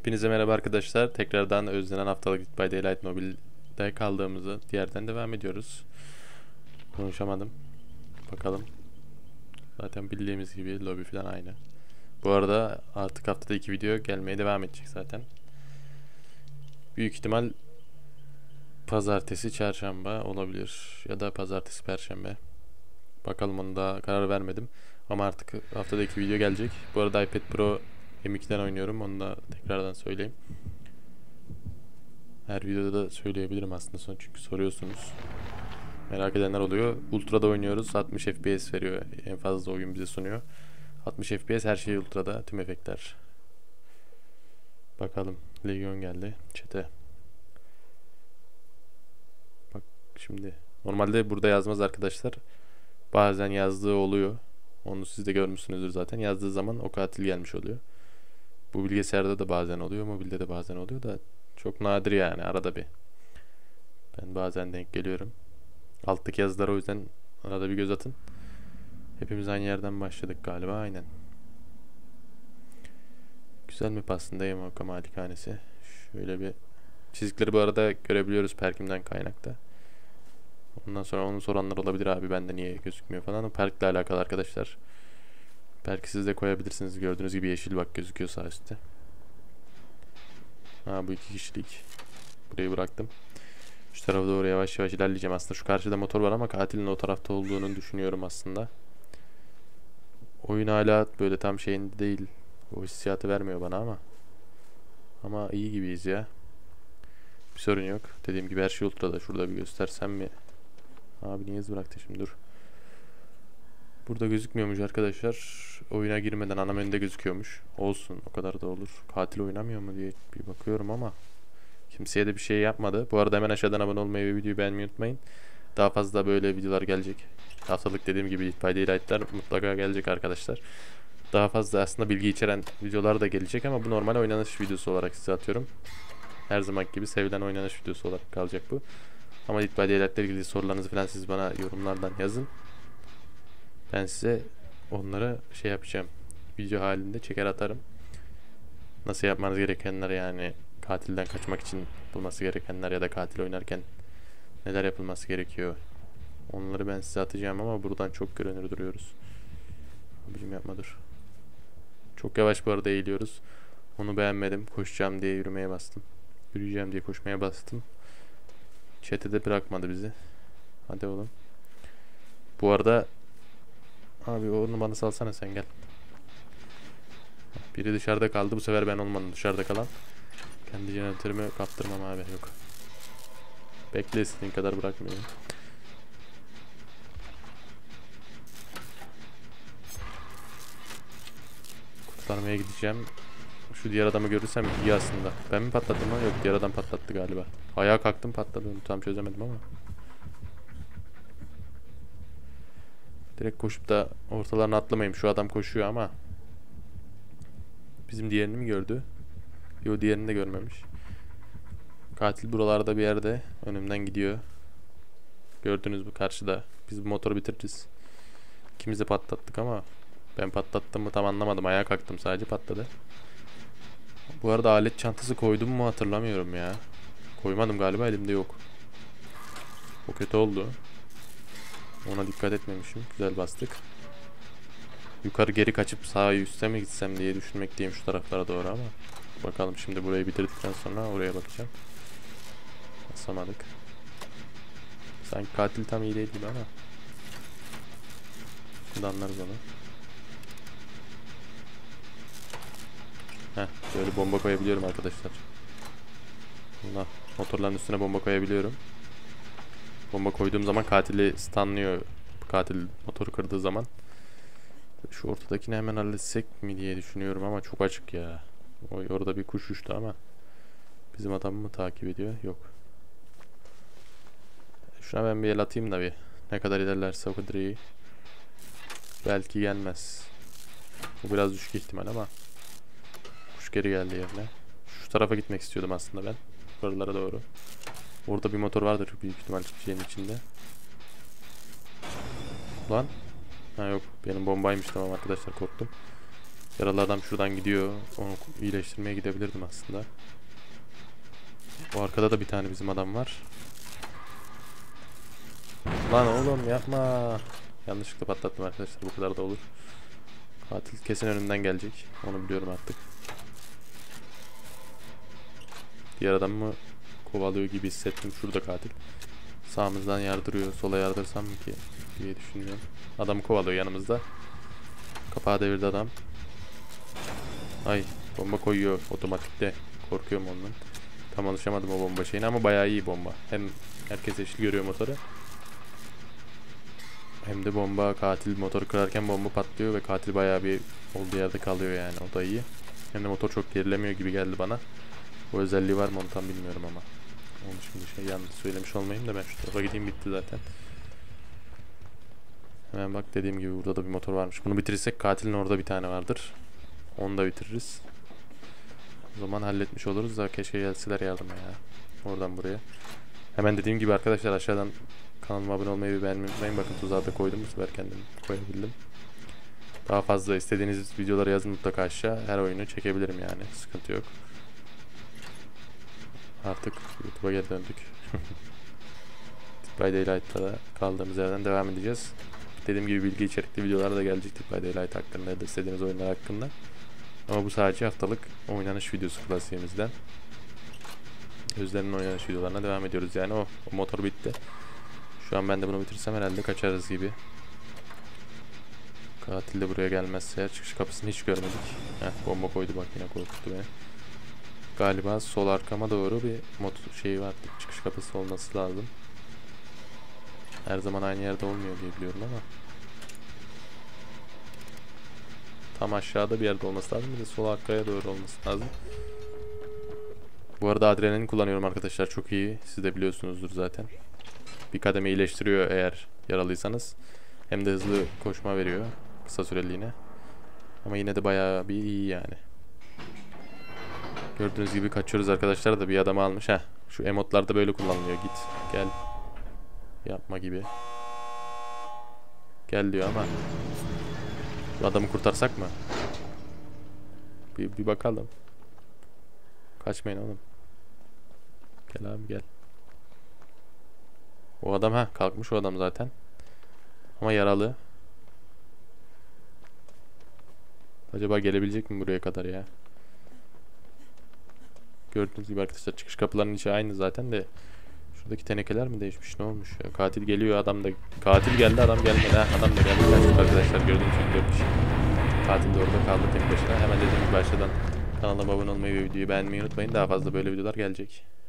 Hepinize merhaba arkadaşlar. Tekrardan özlenen haftalık Dead by Daylight Mobile'de kaldığımızı yerden devam ediyoruz. Konuşamadım. Bakalım. Zaten bildiğimiz gibi lobi falan aynı. Bu arada artık haftada 2 video gelmeye devam edecek zaten. Büyük ihtimal pazartesi, çarşamba olabilir. Ya da pazartesi, perşembe. Bakalım, onu da karar vermedim. Ama artık haftada 2 video gelecek. Bu arada iPad Pro M2'den oynuyorum. Onu da tekrardan söyleyeyim. Her videoda da söyleyebilirim aslında son, çünkü soruyorsunuz. Merak edenler oluyor. Ultra'da oynuyoruz. 60 FPS veriyor. En fazla oyun bize sunuyor. 60 FPS, her şey Ultra'da. Tüm efektler. Bakalım. Legion geldi. Çete. Bak şimdi. Normalde burada yazmaz arkadaşlar. Bazen yazdığı oluyor. Onu siz de görmüşsünüzdür zaten. Yazdığı zaman o katil gelmiş oluyor. Bu bilgisayarda da bazen oluyor. Mobilde de bazen oluyor da çok nadir yani, arada bir. Ben bazen denk geliyorum. Alttaki yazılara o yüzden arada bir göz atın. Hepimiz aynı yerden başladık galiba, aynen. Güzel mi aslında Yamoka malikanesi. Şöyle bir çizikleri bu arada görebiliyoruz perkimden kaynakta. Ondan sonra onu soranlar olabilir, abi bende niye gözükmüyor falan. O perkle alakalı arkadaşlar. Perki siz de koyabilirsiniz, gördüğünüz gibi yeşil bak gözüküyor sağ üstte. Ha, bu 2 kişilik. Burayı bıraktım. Şu tarafa doğru yavaş yavaş ilerleyeceğim. Aslında şu karşıda motor var ama katilin o tarafta olduğunu düşünüyorum aslında. Oyun hala böyle tam şeyinde değil. O hissiyatı vermiyor bana ama iyi gibiyiz ya. Bir sorun yok. Dediğim gibi her şey ultra'da. Şurada bir göstersem mi? Abi niye iz bıraktı şimdi, dur. Burada gözükmüyormuş arkadaşlar. Oyuna girmeden ana menüde gözüküyormuş. Olsun, o kadar da olur. Katil oynamıyor mu diye bir bakıyorum ama kimseye de bir şey yapmadı. Bu arada hemen aşağıdan abone olmayı ve videoyu beğenmeyi unutmayın. Daha fazla böyle videolar gelecek. Haftalık dediğim gibi Dead by Daylight'lar mutlaka gelecek arkadaşlar. Daha fazla aslında bilgi içeren videolar da gelecek ama bu normal oynanış videosu olarak size atıyorum. Her zaman gibi sevilen oynanış videosu olarak kalacak bu. Ama Dead by Daylight'la ilgili sorularınızı falan siz bana yorumlardan yazın. Ben size onlara şey yapacağım. Video halinde çeker atarım. Nasıl yapmanız gerekenler, yani katilden kaçmak için yapılması gerekenler ya da katil oynarken neler yapılması gerekiyor. Onları ben size atacağım ama buradan çok görünür duruyoruz. Abicim yapma, dur. Çok yavaş bu arada eğiliyoruz. Onu beğenmedim. Koşacağım diye yürümeye bastım. Yürüyeceğim diye koşmaya bastım. Chat'e de bırakmadı bizi. Hadi oğlum. Bu arada abi onu bana salsana, sen gel. Biri dışarıda kaldı. Bu sefer ben olmadım dışarıda kalan. Kendi jeneratörümü kaptırmam abi, yok. Bekle, istediğin kadar bırakmıyorum. Kurtarmaya gideceğim. Şu diğer adamı görürsem iyi aslında. Ben mi patlattım lan? Yok, diğer adam patlattı galiba. Ayağa kalktım, patladı. Onu tam çözemedim ama. Direkt koşup da ortalarına atlamayayım. Şu adam koşuyor ama. Bizim diğerini mi gördü? Yok, diğerini de görmemiş. Katil buralarda bir yerde. Önümden gidiyor. Gördünüz mü karşıda. Biz bu motoru bitiririz. İkimiz de patlattık ama ben patlattım mı tam anlamadım. Ayağa kalktım, sadece patladı. Bu arada alet çantası koydum mu hatırlamıyorum ya. Koymadım galiba, elimde yok. O kötü oldu. Ona dikkat etmemişim. Güzel bastık. Yukarı geri kaçıp sağa üste mi gitsem diye düşünmekteyim, şu taraflara doğru ama. Bakalım, şimdi burayı bitirdikten sonra oraya bakacağım. Basamadık. Sanki katil tam iyi değil gibi ama. Şimdi anlarız onu. Heh, böyle bomba koyabiliyorum arkadaşlar. Allah, motorların üstüne bomba koyabiliyorum. Bomba koyduğum zaman katili stunlıyor. Katil motoru kırdığı zaman. Şu ortadakini hemen halletsek mi diye düşünüyorum ama çok açık ya. Orada bir kuş uçtu ama bizim adamı mı takip ediyor? Yok. Şuna ben bir el atayım da bir. Ne kadar ilerlerse o kadar iyi. Belki gelmez. Bu biraz düşük ihtimal ama kuş geri geldi yerine. Şu tarafa gitmek istiyordum aslında ben. Yukarılara doğru. Orada bir motor vardır büyük ihtimal şeyin içinde. Lan. Ha yok, benim bombaymış, tamam arkadaşlar, korktum. Yaralı adam şuradan gidiyor. Onu iyileştirmeye gidebilirdim aslında. Bu arkada da bir tane bizim adam var. Lan oğlum yapma. Yanlışlıkla patlattım arkadaşlar. Bu kadar da olur. Katil kesin önümden gelecek. Onu biliyorum artık. Diğer adamı kovalıyor gibi hissettim. Şurada katil. Sağımızdan yardırıyor. Sola yardırsam mı ki diye düşünüyorum. Adamı kovalıyor yanımızda. Kapağı devirdi adam. Ay bomba koyuyor otomatikte. Korkuyorum ondan. Tam alışamadım o bomba şeyine ama bayağı iyi bomba. Hem herkes eşit görüyor motoru. Hem de bomba katil motoru kırarken bomba patlıyor ve katil bayağı bir olduğu yerde kalıyor yani. O da iyi. Hem de motor çok gerilemiyor gibi geldi bana. O özelliği var mı onu tam bilmiyorum ama. Onu şimdi yanlış söylemiş olmayayım da ben şu tarafa gideyim, bitti zaten. Hemen bak dediğim gibi burada da bir motor varmış. Bunu bitirirsek katilin orada bir tane vardır. Onu da bitiririz. O zaman halletmiş oluruz da keşke gelseler yardıma ya. Oradan buraya. Hemen dediğim gibi arkadaşlar aşağıdan kanalıma abone olmayı ve beğenmeyi unutmayın. Bakın tuzağı da koydum. Bu sefer kendim koyabildim. Daha fazla istediğiniz videoları yazın mutlaka aşağı. Her oyunu çekebilirim yani. Sıkıntı yok. Artık YouTube'a geri döndük. Dead by Daylight'ta da kaldığımız yerden devam edeceğiz. Dediğim gibi bilgi içerikli videolar da gelecek Dead by Daylight hakkında ya da istediğiniz oyunlar hakkında. Ama bu sadece haftalık oynanış videosu klasiğimizden. Özlem'in oynanış videolarına devam ediyoruz yani. O motor bitti. Şu an ben de bunu bitirsem herhalde kaçarız gibi. Katil de buraya gelmezse, çıkış kapısını hiç görmedik. Heh, bomba koydu bak, yine korkuttu beni. Galiba sol arkama doğru bir motor var. Çıkış kapısı olması lazım. Her zaman aynı yerde olmuyor diye biliyorum ama. Tam aşağıda bir yerde olması lazım. Bir de sol arkaya doğru olması lazım. Bu arada adrenalin kullanıyorum arkadaşlar. Çok iyi. Siz de biliyorsunuzdur zaten. Bir kademe iyileştiriyor eğer yaralıysanız. Hem de hızlı koşma veriyor. Kısa süreliğine. Ama yine de bayağı bir iyi yani. Gördüğünüz gibi kaçıyoruz arkadaşlar da bir adam almış. Heh, şu emotlar da böyle kullanılıyor. Git gel yapma gibi. Gel diyor ama. Bu adamı kurtarsak mı? Bir bakalım. Kaçmayın oğlum. Gel abi gel. O adam kalkmış o adam zaten. Ama yaralı. Acaba gelebilecek mi buraya kadar ya? Gördüğünüz gibi arkadaşlar çıkış kapılarının içi aynı zaten de. Şuradaki tenekeler mi değişmiş, ne olmuş ya? Katil geliyor, adam da. Katil geldi, adam gelmedi. Adam da geldi. Kaçtık arkadaşlar, gördüğünüz gibi 4 kişi. Katil de orada kaldı tek başına. Hemen dediğim gibi aşağıdan kanalıma abone olmayı ve videoyu beğenmeyi unutmayın. Daha fazla böyle videolar gelecek.